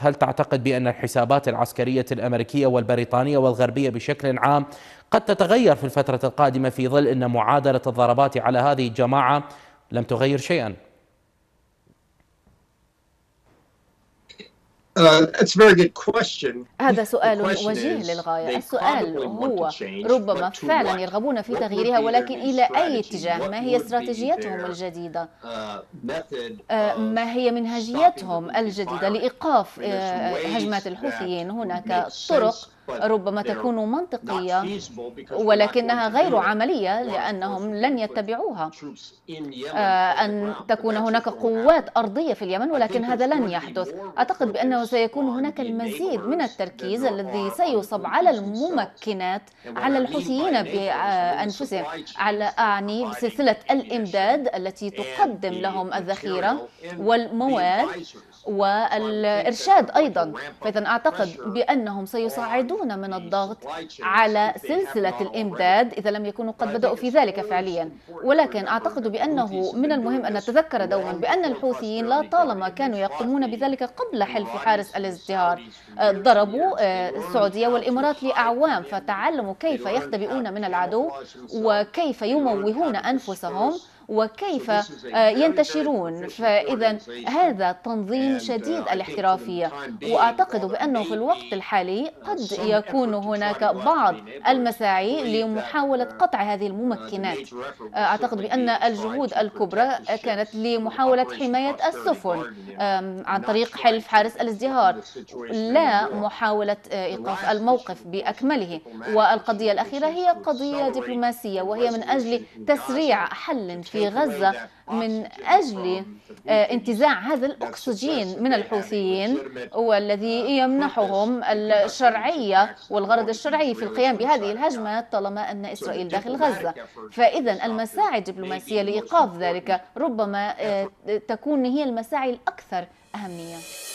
هل تعتقد بأن الحسابات العسكرية الأمريكية والبريطانية والغربية بشكل عام قد تتغير في الفترة القادمة في ظل أن معادلة الضربات على هذه الجماعة لم تغير شيئا؟ هذا سؤال وجيه للغاية. السؤال هو ربما فعلا يرغبون في تغييرها، ولكن إلى أي اتجاه؟ ما هي استراتيجيتهم الجديدة؟ ما هي منهجيتهم الجديدة لإيقاف هجمات الحوثيين؟ هناك طرق ربما تكون منطقية ولكنها غير عملية لأنهم لن يتبعوها. أن تكون هناك قوات أرضية في اليمن، ولكن هذا لن يحدث. أعتقد بأنه سيكون هناك المزيد من التركيز الذي سيصب على الممكنات، على الحوثيين بأنفسهم، أعني بسلسلة الإمداد التي تقدم لهم الذخيرة والمواد والإرشاد أيضا. فإذا أعتقد بأنهم سيصعدون من الضغط على سلسلة الإمداد إذا لم يكونوا قد بدأوا في ذلك فعليا. ولكن أعتقد بأنه من المهم أن نتذكر دوما بأن الحوثيين لا طالما كانوا يقومون بذلك قبل حلف حارس الازدهار. ضربوا السعودية والإمارات لأعوام، فتعلموا كيف يختبئون من العدو وكيف يموهون أنفسهم وكيف ينتشرون. فإذا هذا تنظيم شديد الاحترافية، وأعتقد بأنه في الوقت الحالي قد يكون هناك بعض المساعي لمحاولة قطع هذه الممكنات. أعتقد بأن الجهود الكبرى كانت لمحاولة حماية السفن عن طريق حلف حارس الازدهار، لا محاولة إيقاف الموقف بأكمله. والقضية الأخيرة هي قضية دبلوماسية، وهي من أجل تسريع حل في غزة، من أجل انتزاع هذا الأكسجين من الحوثيين والذي يمنحهم الشرعية والغرض الشرعي في القيام بهذه الهجمات طالما أن إسرائيل داخل غزة. فإذا المساعي الدبلوماسية لإيقاف ذلك ربما تكون هي المساعي الأكثر أهمية.